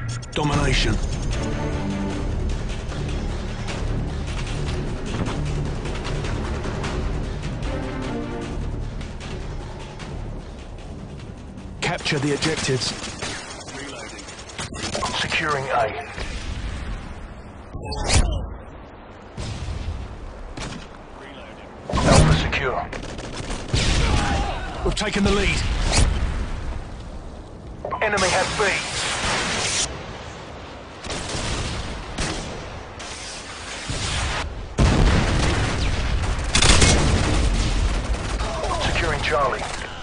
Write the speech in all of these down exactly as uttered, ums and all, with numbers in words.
Domination. Capture the objectives. Reloading. Securing A. Reloading. Alpha secure. We've taken the lead. Enemy has B. Securing Charlie.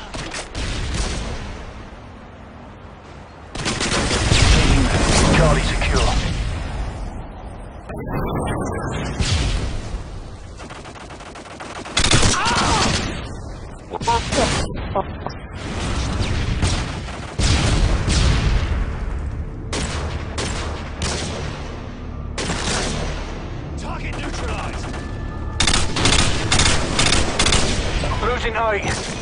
Charlie secure. Target neutralized. Losing A.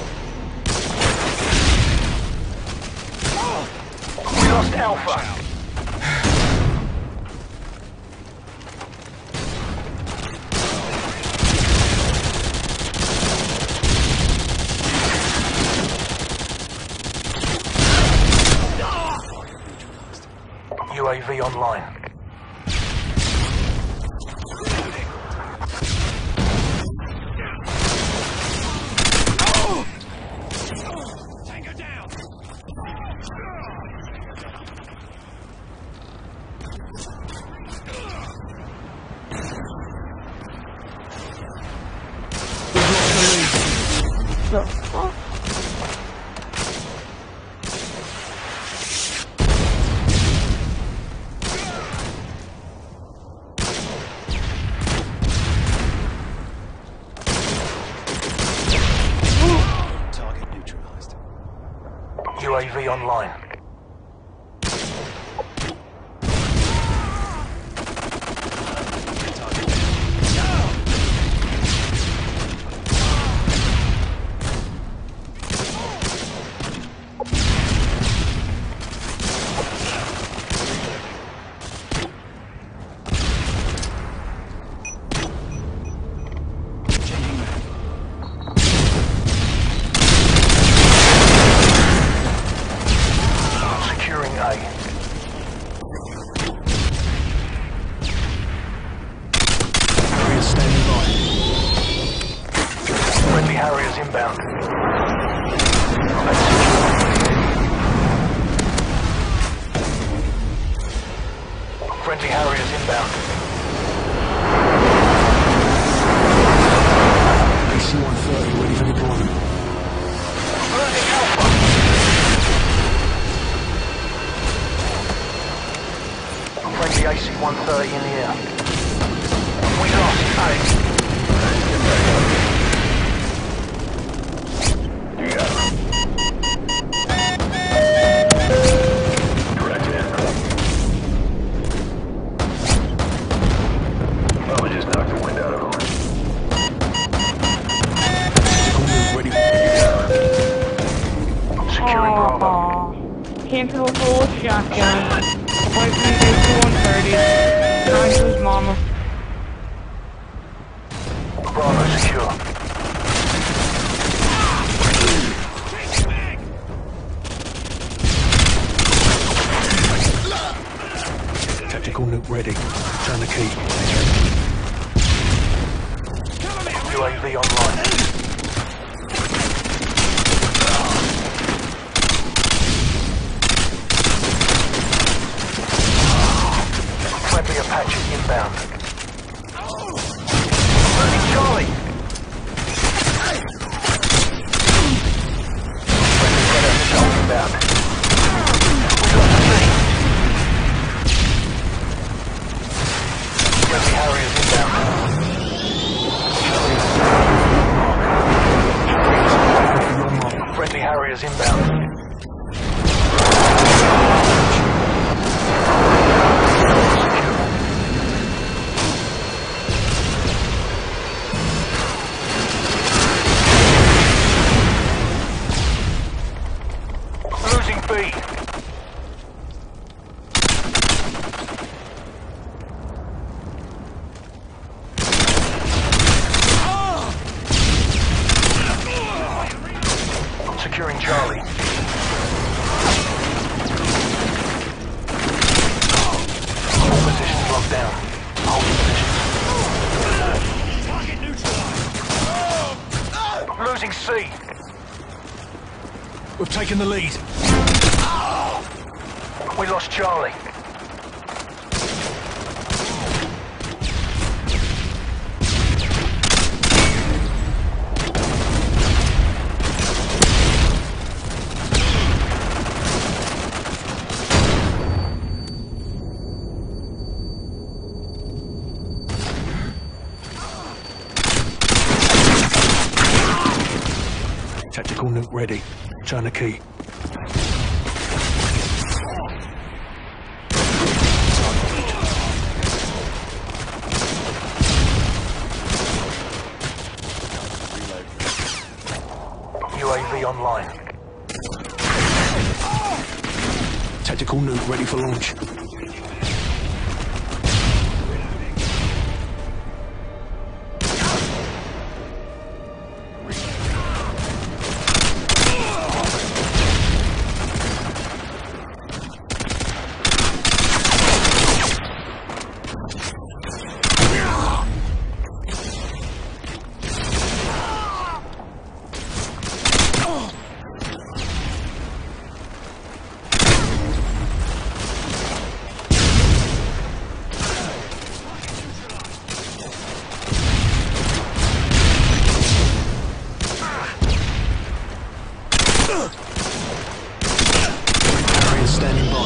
We lost Alpha. U A V online. Tango down. The fuck? Target neutralized. U A V online. Friendly Harriers inbound. Friendly Harriers inbound. A C one thirty ready for deployment. Losing Alpha. Friendly A C one thirty in the air. We lost A. Came to a full shotgun. Point me to one thirty. Trying to his mama. Bravo secure. Tactical nuke ready. Turn the key. U A V online. Friendly Apache inbound. Losing Charlie. Friendly Red Missile inbound. We lost C. Friendly Harriers inbound. Friendly Harriers inbound. Charlie. All positions locked down. Hold positions. Losing C. We've taken the lead. We lost Charlie. Tactical nuke ready. China key. U A V online. Tactical nuke ready for launch. Harrier standing by.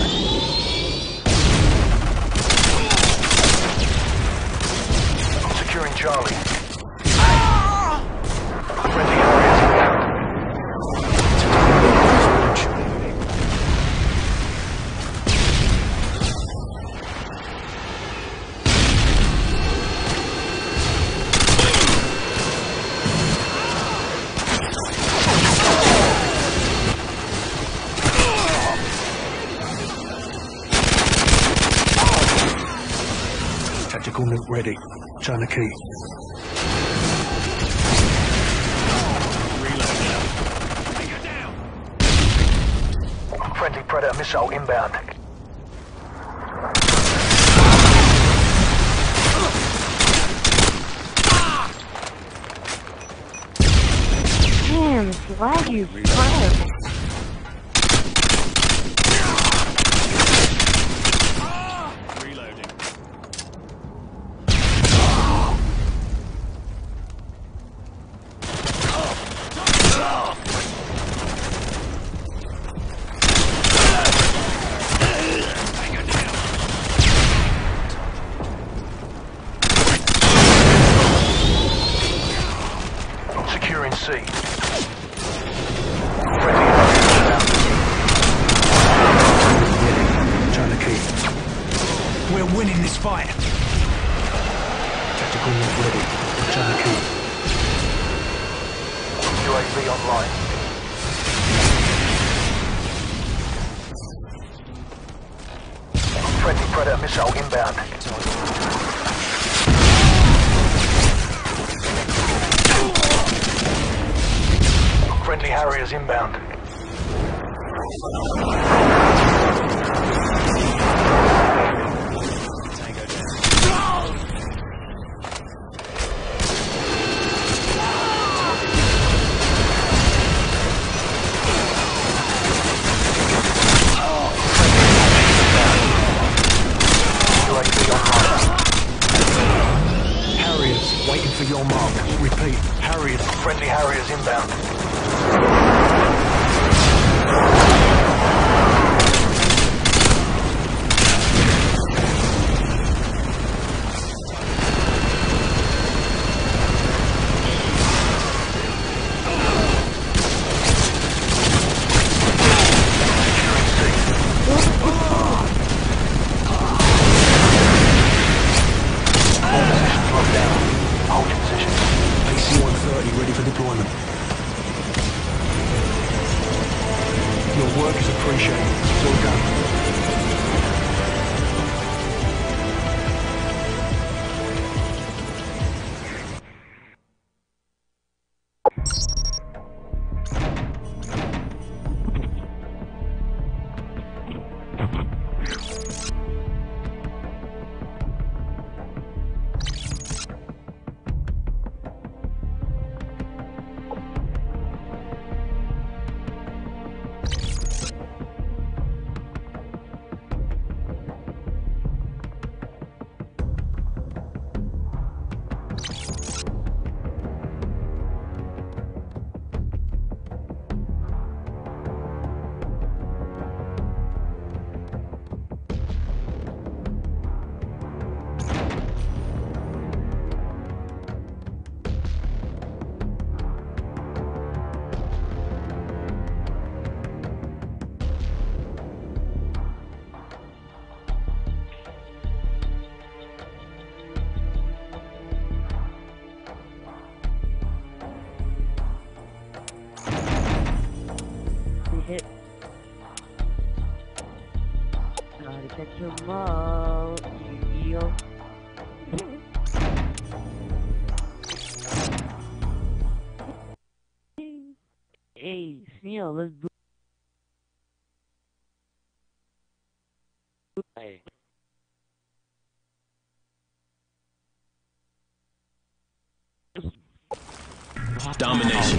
Securing Charlie. Friendly areas inbound. Tactical nuke ready. China key. Friendly Predator missile inbound. Damn, it's laggy, crap. Securing C. Friendly China key. We're winning this fight. Tactical nuke ready. China key. U A V online. Friendly Predator missile inbound. Friendly Harriers inbound. Harriers waiting for your mark. Repeat. Harriers. Friendly Harriers inbound. Ready for deployment. Your hit. Gotta catch 'em all, yo. Hey, Snail, let's do. Hey. Domination.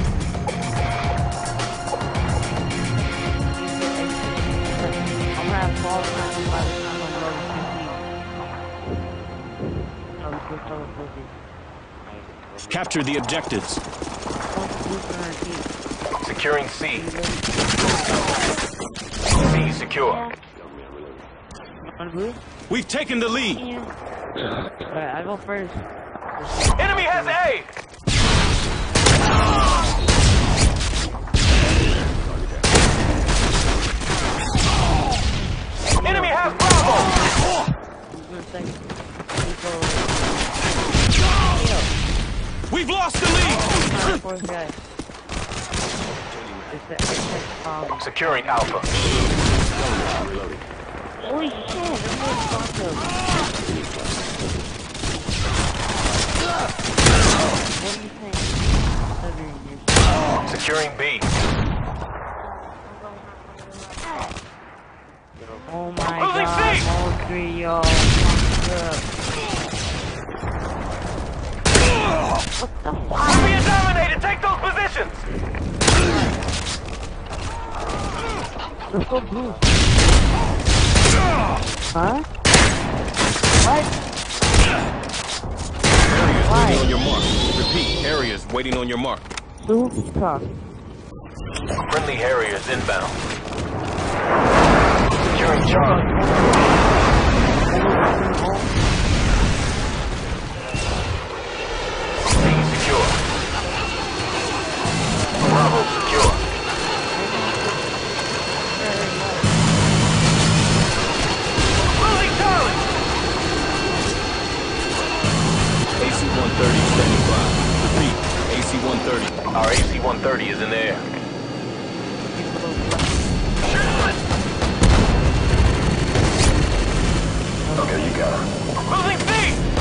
I'm gonna have fall time by the time I'm level fifteen. No, we just level fifty. Capture the objectives. Securing C. C secure. On blue? We've taken the lead. Alright, I go first. Enemy has A! Enemy has Bravo! We've lost the lead. Fourth guy. Securing Alpha. Holy shit, I'm going Bronco. What do you think? Securing B. Oh my Losing god, C. all three y'all. What the fuck? We're being dominated! Take those positions! Let's go blue. Huh? What? Areas Why? waiting on your mark. Repeat, areas waiting on your mark. Blue? Talk. Friendly Harriers inbound. Securing Charlie. C secure. Bravo secure. Losing Charlie! A C one thirty standing by. Repeat, A C one thirty. Our A C one thirty is in the air. Okay, you got her. Losing C!